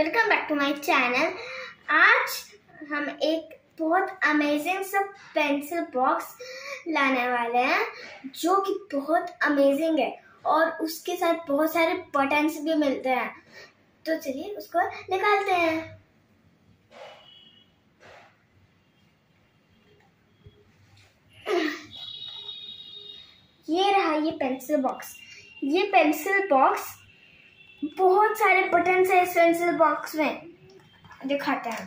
Welcome back to my channel. आज हम एक बहुत अमेजिंग सा पेंसिल बॉक्स लाने वाले हैं जो कि बहुत अमेजिंग है और उसके साथ बहुत सारे बटन्स भी मिलते हैं। तो चलिए उसको निकालते हैं। ये रहा ये पेंसिल बॉक्स। ये पेंसिल बॉक्स बहुत सारे बटन्स है इस पेंसिल बॉक्स में, दिखाते हैं।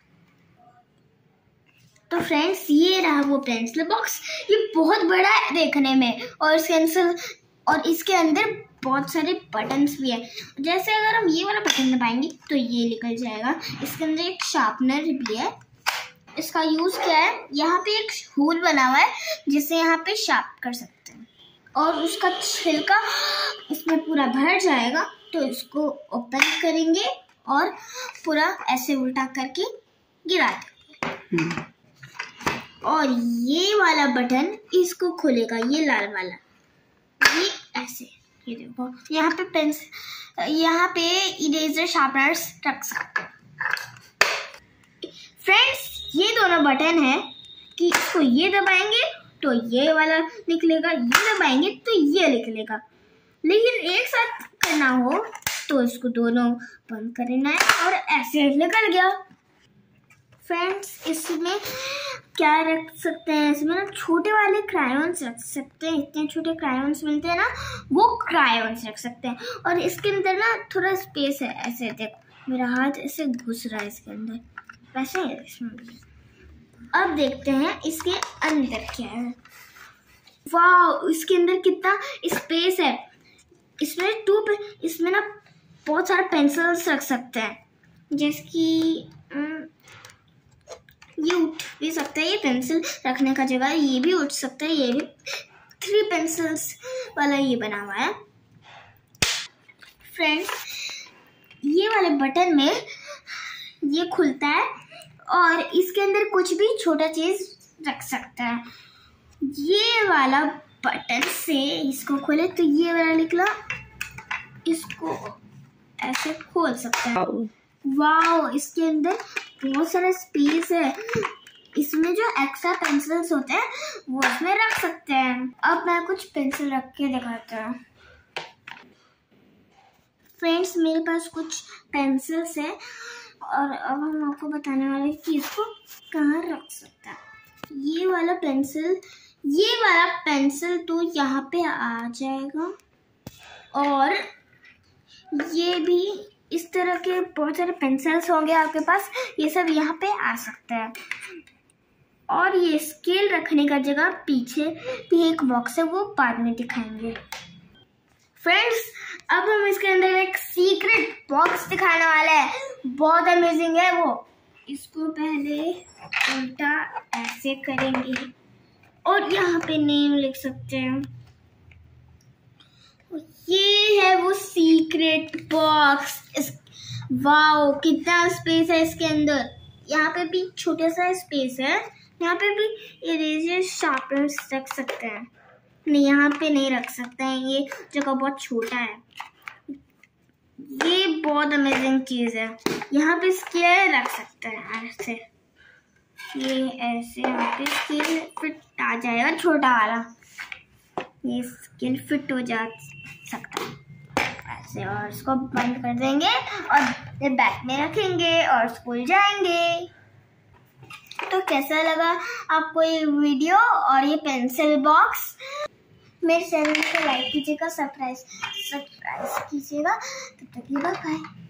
तो फ्रेंड्स ये रहा वो पेंसिल बॉक्स। ये बहुत बड़ा है देखने में और इसके अंदर बहुत सारे बटन्स भी है। जैसे अगर हम ये वाला बटन दबाएंगे तो ये निकल जाएगा। इसके अंदर एक शार्पनर भी है। इसका यूज क्या है, यहाँ पे एक होल बना हुआ है जिससे यहाँ पे शार्प कर सकते हैं और उसका छिलका इसमें पूरा भर जाएगा। तो इसको ओपन करेंगे और पूरा ऐसे उल्टा करके गिरा देंगे और ये वाला बटन इसको खोलेगा, ये लाल वाला, ये ऐसे। ये देखो यहाँ पे पेंसिल, यहाँ पे इरेजर शार्पनर्स रख सकते हैं। फ्रेंड्स ये दोनों बटन है कि इसको ये दबाएंगे तो ये वाला निकलेगा, ये दबाएंगे तो ये निकलेगा। लेकिन एक साथ करना हो तो इसको दोनों बंद करना है और ऐसे निकल गया। फ्रेंड्स इसमें क्या रख सकते हैं, इसमें ना छोटे वाले क्रायॉन्स रख सकते हैं। इतने छोटे क्रायॉन्स मिलते हैं ना, वो क्रायॉन्स रख सकते हैं। और इसके अंदर ना थोड़ा स्पेस है, ऐसे देखो मेरा हाथ ऐसे घुस रहा है इसके अंदर, वैसे है इसमें भी। अब देखते हैं इसके अंदर क्या है। वाह, इसके अंदर कितना स्पेस है। इसमें ना बहुत सारे पेंसिल्स रख सकते हैं, जैसे कि ये उठ भी सकता है। ये पेंसिल रखने का जगह, ये भी उठ सकता है। ये भी 3 पेंसिल्स वाला ये बना हुआ है। फ्रेंड्स ये वाले बटन में ये खुलता है और इसके अंदर कुछ भी छोटा चीज रख सकता है। ये वाला बटन से इसको खोले तो ये वाला निकला, इसको ऐसे खोल सकते हैं। वाओ, इसके अंदर बहुत सारा स्पेस है। इसमें जो एक्स्ट्रा पेंसिल्स होते हैं वो इसमें रख सकते हैं। अब मैं कुछ पेंसिल रख के दिखाता हूँ। फ्रेंड्स मेरे पास कुछ पेंसिल्स है और अब हम आपको बताने वाले हैं कि इसको कहाँ रख सकता है। ये वाला पेंसिल तो यहाँ पे आ जाएगा और ये भी इस तरह के बहुत सारे पेंसिल्स होंगे आपके पास, ये सब यहाँ पे आ सकते हैं। और ये स्केल रखने का जगह पीछे भी एक बॉक्स है, वो बाद में दिखाएंगे। फ्रेंड्स अब हम इसके अंदर एक सीक्रेट बॉक्स दिखाने वाले हैं, बहुत अमेजिंग है वो। इसको पहले उल्टा ऐसे करेंगे और यहाँ पे नेम लिख सकते हैं। ये है वो सीक्रेट बॉक्स। वाओ कितना स्पेस है इसके अंदर। यहाँ पे भी छोटा सा स्पेस है। यहाँ पे भी इरेजर शार्पनर्स रख सकते हैं। नहीं, यहाँ पे नहीं रख सकते हैं, ये जगह बहुत छोटा है। ये बहुत अमेजिंग चीज है। यहाँ पे स्केल रख सकते हैं ऐसे, ये ऐसे यहाँ पे स्केल फिट आ जाएगा, छोटा वाला ये स्केल फिट हो जा सकता है ऐसे। और इसको बंद कर देंगे और ये बैग में रखेंगे और स्कूल जाएंगे। तो कैसा लगा आपको ये वीडियो और ये पेंसिल बॉक्स? मेरे चैनल को लाइक कीजिएगा, सब्सक्राइब कीजिएगा। तब तक के लिए बाय।